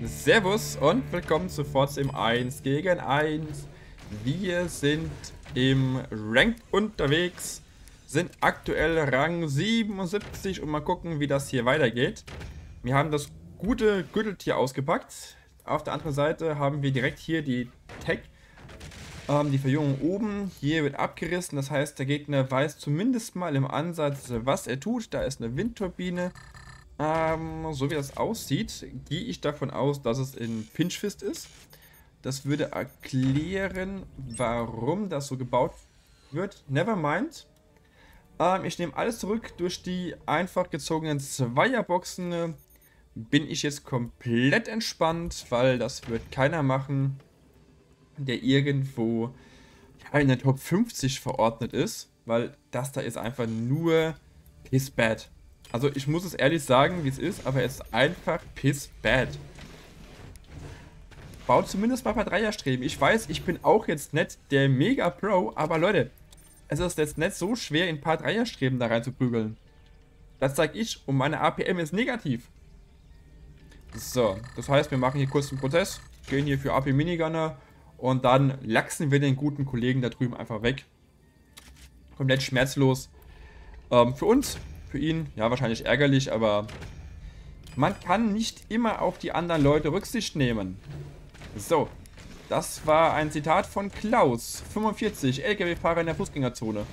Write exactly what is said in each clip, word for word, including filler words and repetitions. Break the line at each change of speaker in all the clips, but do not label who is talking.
Servus und willkommen zu Forza im eins gegen eins. Wir sind im Ranked unterwegs, sind aktuell Rang siebenundsiebzig und mal gucken, wie das hier weitergeht. Wir haben das gute Gürteltier ausgepackt. Auf der anderen Seite haben wir direkt hier die Tech, ähm, die Verjüngung oben. Hier wird abgerissen, das heißt, der Gegner weiß zumindest mal im Ansatz, was er tut. Da ist eine Windturbine. Ähm, so wie das aussieht, gehe ich davon aus, dass es in Pinchfist ist. Das würde erklären, warum das so gebaut wird. Nevermind. Ähm, ich nehme alles zurück. Durch die einfach gezogenen Zweierboxen äh, bin ich jetzt komplett entspannt, weil das wird keiner machen, der irgendwo ja, in der Top fünfzig verordnet ist, weil das da ist einfach nur piss bad. Also ich muss es ehrlich sagen, wie es ist, aber es ist einfach piss bad. Baut zumindest mal ein paar Dreierstreben. Ich weiß, ich bin auch jetzt nicht der Mega Pro, aber Leute, es ist jetzt nicht so schwer, in ein paar Dreierstreben da rein zu prügeln. Das sage ich und meine A P M ist negativ. So, das heißt, wir machen hier kurz einen Prozess, gehen hier für A P Minigunner und dann lachsen wir den guten Kollegen da drüben einfach weg. Komplett schmerzlos. Ähm, für uns. Für ihn, ja, wahrscheinlich ärgerlich, aber man kann nicht immer auf die anderen Leute Rücksicht nehmen. So, das war ein Zitat von Klaus, fünfundvierzig, L K W-Fahrer in der Fußgängerzone.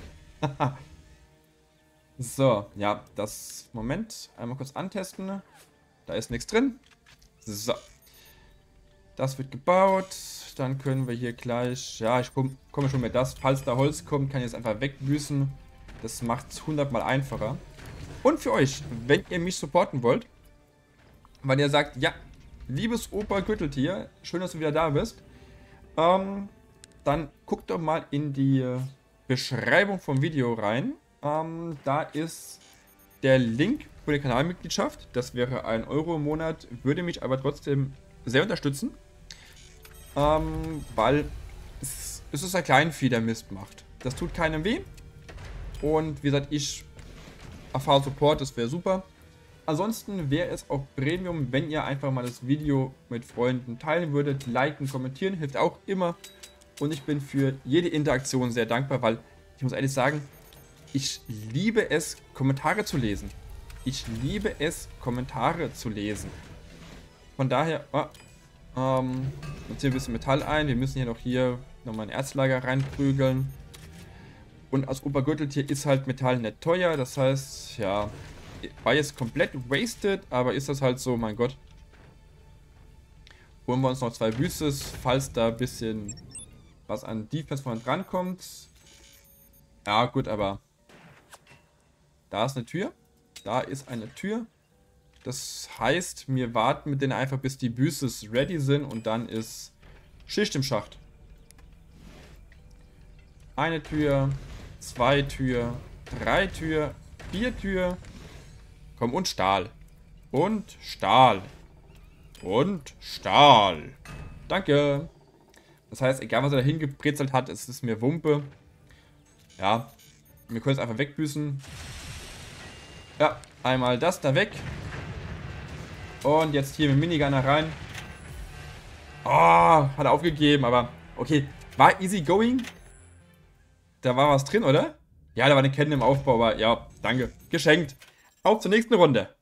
So, ja, das, Moment, einmal kurz antesten. Da ist nichts drin. So, das wird gebaut. Dann können wir hier gleich, ja, ich komme komm schon mit das, falls da Holz kommt, kann ich es einfach wegbüßen. Das macht es hundertmal einfacher. Und für euch, wenn ihr mich supporten wollt, weil ihr sagt, ja, liebes Opa Gürteltier, schön, dass du wieder da bist, ähm, dann guckt doch mal in die Beschreibung vom Video rein. Ähm, da ist der Link für die Kanalmitgliedschaft. Das wäre ein Euro im Monat, würde mich aber trotzdem sehr unterstützen, ähm, weil es, es ist ein Kleinvieh, der Mist macht. Das tut keinem weh. Und wie gesagt, ich erfahre Support, das wäre super. Ansonsten wäre es auch Premium, wenn ihr einfach mal das Video mit Freunden teilen würdet. Liken, kommentieren, hilft auch immer. Und ich bin für jede Interaktion sehr dankbar, weil ich muss ehrlich sagen, ich liebe es, Kommentare zu lesen. Ich liebe es, Kommentare zu lesen. Von daher, oh, ähm, uns hier ein bisschen Metall ein. Wir müssen hier noch hier nochmal ein Erzlager reinprügeln. Und als Obergürteltier ist halt Metall nicht teuer, das heißt, ja, war jetzt komplett wasted, aber ist das halt so, mein Gott. Holen wir uns noch zwei Büstes, falls da ein bisschen was an Defense von dran kommt. Ja, gut, aber da ist eine Tür. Da ist eine Tür. Das heißt, wir warten mit denen einfach, bis die Büstes ready sind und dann ist Schicht im Schacht. Eine Tür. Zwei Tür, drei Tür, vier Tür. Komm, und Stahl. Und Stahl. Und Stahl. Danke. Das heißt, egal was er da hingebrezelt hat, es ist mir Wumpe. Ja, wir können es einfach wegbüßen. Ja, einmal das da weg. Und jetzt hier mit Minigunner rein. Oh, hat er aufgegeben, aber okay. War easy going. Da war was drin, oder? Ja, da war eine Kette im Aufbau, aber ja, danke. Geschenkt. Auf zur nächsten Runde.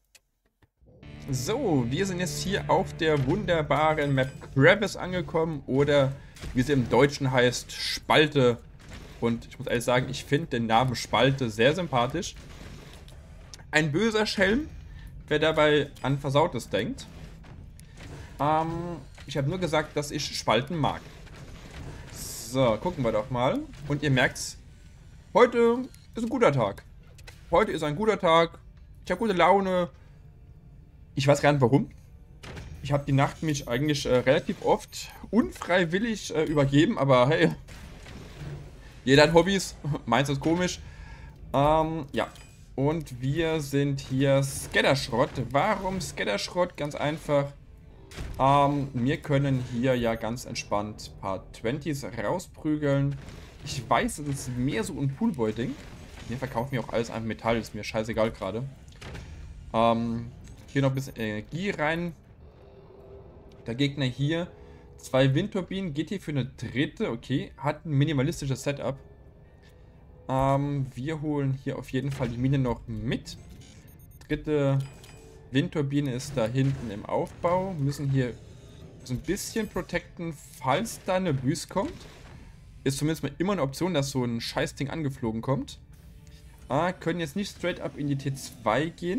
So, wir sind jetzt hier auf der wunderbaren Map Crevice angekommen. Oder wie sie im Deutschen heißt, Spalte. Und ich muss ehrlich sagen, ich finde den Namen Spalte sehr sympathisch. Ein böser Schelm, wer dabei an Versautes denkt. Ähm, ich habe nur gesagt, dass ich Spalten mag. So, gucken wir doch mal. Und ihr merkt's, heute ist ein guter Tag. Heute ist ein guter Tag. Ich habe gute Laune. Ich weiß gar nicht warum. Ich habe die Nacht mich eigentlich äh, relativ oft unfreiwillig äh, übergeben, aber hey, jeder hat Hobbys. Meins ist komisch. Ähm, ja. Und wir sind hier Scatterschrott. Warum Scatterschrott? Ganz einfach. Ähm, wir können hier ja ganz entspannt ein paar Twenties rausprügeln. Ich weiß, es ist mehr so ein Poolboy-Ding. Wir verkaufen ja auch alles einfach Metall, ist mir scheißegal gerade. Ähm, hier noch ein bisschen Energie rein Der Gegner hier, zwei Windturbinen, geht hier für eine dritte, okay, hat ein minimalistisches Setup. Ähm, wir holen hier auf jeden Fall die Mine noch mit. Dritte Windturbine ist da hinten im Aufbau. Müssen hier so ein bisschen protecten, falls da eine Büß kommt. Ist zumindest mal immer eine Option, dass so ein Scheißding angeflogen kommt. Ah, können jetzt nicht straight up in die T zwei gehen.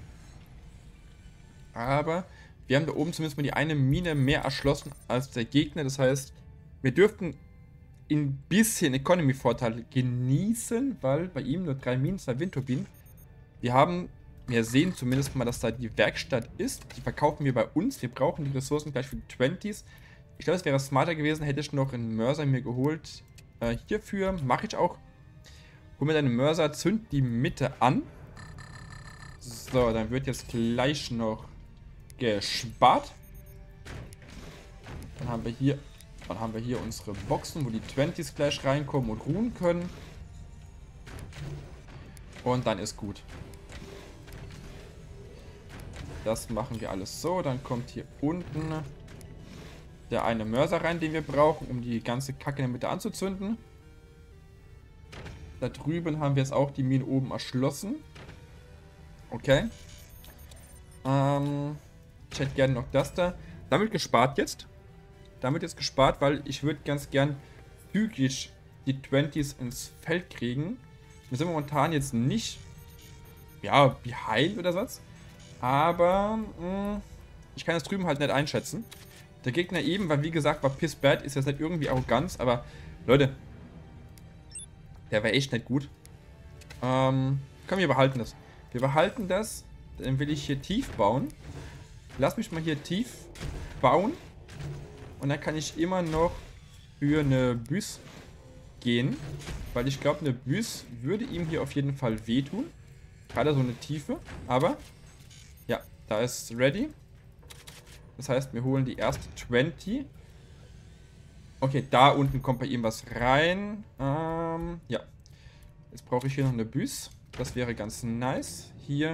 Aber wir haben da oben zumindest mal die eine Mine mehr erschlossen als der Gegner. Das heißt, wir dürften ein bisschen Economy-Vorteil genießen, weil bei ihm nur drei Minen, zwei Windturbinen. Wir haben, wir sehen zumindest mal, dass da die Werkstatt ist. Die verkaufen wir bei uns. Wir brauchen die Ressourcen gleich für die zwanziger. Ich glaube, es wäre smarter gewesen, hätte ich noch einen Mörser mir geholt. Äh, hierfür mache ich auch. Hol mir deinen Mörser, zünd die Mitte an. So, dann wird jetzt gleich noch gespart. Dann haben wir hier, dann haben wir hier unsere Boxen, wo die zwanziger gleich reinkommen und ruhen können. Und dann ist gut. Das machen wir alles so. Dann kommt hier unten der eine Mörser rein, den wir brauchen, um die ganze Kacke in der Mitte anzuzünden. Da drüben haben wir jetzt auch die Minen oben erschlossen. Okay. Ähm, ich hätte gerne noch das da. Damit gespart jetzt. Damit jetzt gespart, weil ich würde ganz gern zügig die zwanziger ins Feld kriegen. Wir sind momentan jetzt nicht, ja, behind oder was. Aber mh, ich kann das drüben halt nicht einschätzen. Der Gegner eben, weil wie gesagt, war piss bad, ist jetzt nicht irgendwie Arroganz, aber Leute, der war echt nicht gut. Ähm, komm, wir behalten das. Wir behalten das, dann will ich hier tief bauen. Lass mich mal hier tief bauen. Und dann kann ich immer noch für eine Büß gehen. Weil ich glaube, eine Büß würde ihm hier auf jeden Fall wehtun. Gerade so eine Tiefe. Aber, ja, da ist ready. Das heißt, wir holen die erste zwanzig. Okay, da unten kommt bei ihm was rein. Ähm, ja. Jetzt brauche ich hier noch eine Büß. Das wäre ganz nice. Hier.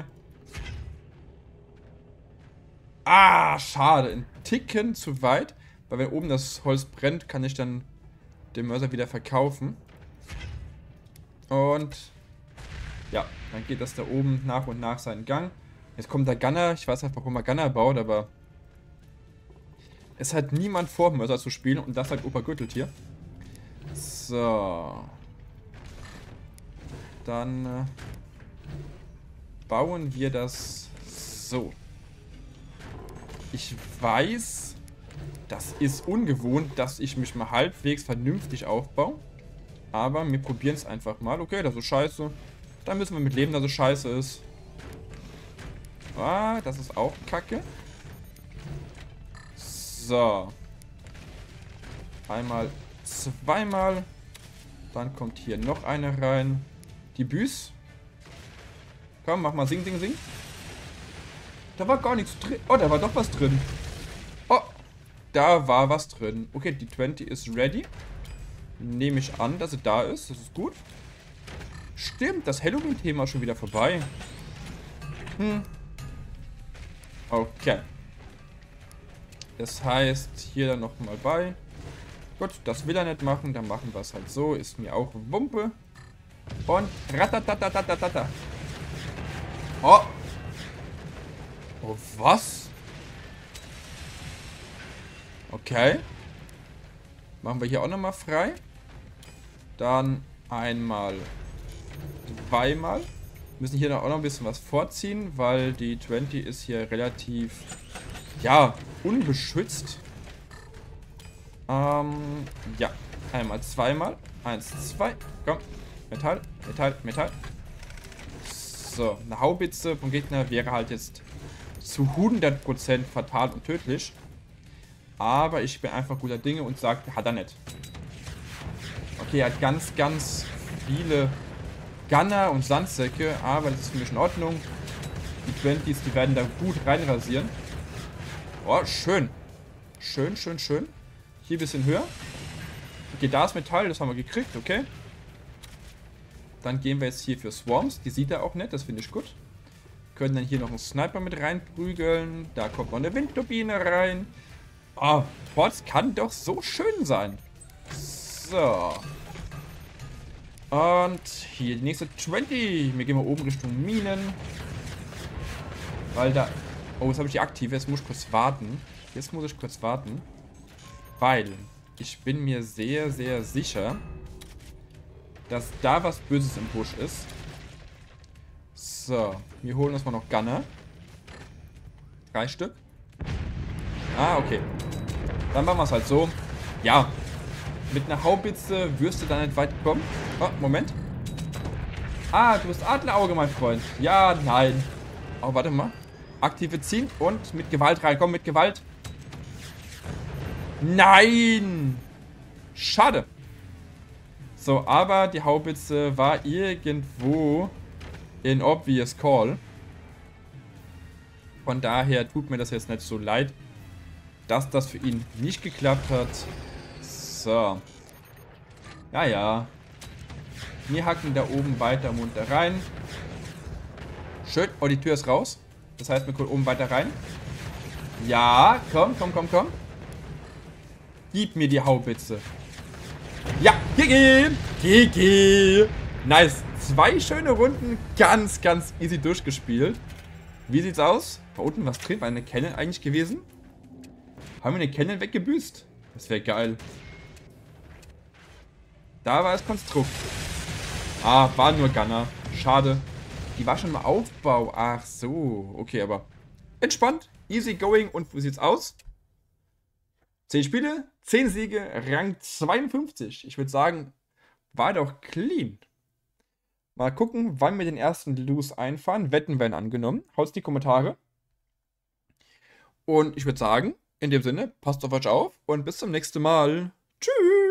Ah, schade. Ein Ticken zu weit. Weil wenn oben das Holz brennt, kann ich dann den Mörser wieder verkaufen. Und ja, dann geht das da oben nach und nach seinen Gang. Jetzt kommt der Gunner. Ich weiß nicht, warum er Gunner baut, aber es hat niemand vor, Mörser zu spielen. Und das sagt Opa Gürteltier. So. Dann äh, bauen wir das so. Ich weiß, das ist ungewohnt, dass ich mich mal halbwegs vernünftig aufbaue. Aber wir probieren es einfach mal. Okay, das ist scheiße. Da müssen wir mit leben, dass es scheiße ist. Ah, das ist auch kacke. So. Einmal, zweimal. Dann kommt hier noch eine rein. Die Büß. Komm, mach mal Sing, Sing, Sing. Da war gar nichts drin. Oh, da war doch was drin. Oh, da war was drin. Okay, die zwanzig ist ready. Nehme ich an, dass sie da ist. Das ist gut. Stimmt, das Halloween-Thema ist schon wieder vorbei. Hm. Okay. Das heißt, hier dann nochmal bei. Gut, das will er nicht machen. Dann machen wir es halt so. Ist mir auch Wumpe. Und ratatatatata. Oh. Oh, was? Okay. Machen wir hier auch nochmal frei. Dann einmal, zweimal. Müssen hier auch noch ein bisschen was vorziehen, weil die zwanzig ist hier relativ, ja, unbeschützt. Ähm, ja. Einmal, zweimal. Eins, zwei. Komm. Metall, Metall, Metall. So, eine Haubitze vom Gegner wäre halt jetzt zu hundert Prozent fatal und tödlich. Aber ich bin einfach guter Dinge und sage, hat er nicht. Okay, er hat ganz, ganz viele Gunner und Sandsäcke, aber das ist für mich in Ordnung. Die zwanziger, die werden da gut reinrasieren. Oh, schön. Schön, schön, schön. Hier ein bisschen höher. Okay, da ist Metall, das haben wir gekriegt, okay. Dann gehen wir jetzt hier für Swarms. Die sieht er auch nicht, das finde ich gut. Können dann hier noch einen Sniper mit reinprügeln. Da kommt noch eine Windturbine rein. Oh, Ports kann doch so schön sein. So. Und hier die nächste zwanzig. Wir gehen mal oben Richtung Minen. Weil da... Oh, jetzt habe ich die aktive. Jetzt muss ich kurz warten. Jetzt muss ich kurz warten. Weil ich bin mir sehr, sehr sicher, dass da was Böses im Busch ist. So. Wir holen uns mal noch Gunner. Drei Stück. Ah, okay. Dann machen wir es halt so. Ja. Mit einer Haubitze wirst du da nicht weit kommen. Oh, Moment. Ah, du bist Adlerauge, mein Freund. Ja, nein. Oh, warte mal. Aktive ziehen und mit Gewalt rein. Komm, mit Gewalt. Nein! Schade. So, aber die Haubitze war irgendwo in Obvious Call. Von daher tut mir das jetzt nicht so leid, dass das für ihn nicht geklappt hat. So. Ja, ja. Wir hacken da oben weiter munter rein. Schön. Oh, die Tür ist raus. Das heißt, wir können oben weiter rein. Ja, komm, komm, komm, komm. Gib mir die Haubitze. Ja, G G. G G. Nice. Zwei schöne Runden. Ganz, ganz easy durchgespielt. Wie sieht's aus? Da unten was drin. War eine Cannon eigentlich gewesen? Haben wir eine Cannon weggebüßt? Das wäre geil. Da war das Konstrukt. Ah, war nur Gunner. Schade. Die war schon mal Aufbau. Ach so. Okay, aber entspannt. Easy going. Und wie sieht's aus? zehn Spiele, zehn Siege, Rang zweiundfünfzig. Ich würde sagen, war doch clean. Mal gucken, wann wir den ersten Lose einfahren. Wetten werden angenommen. Haut's in die Kommentare. Und ich würde sagen, in dem Sinne, passt auf euch auf und bis zum nächsten Mal. Tschüss.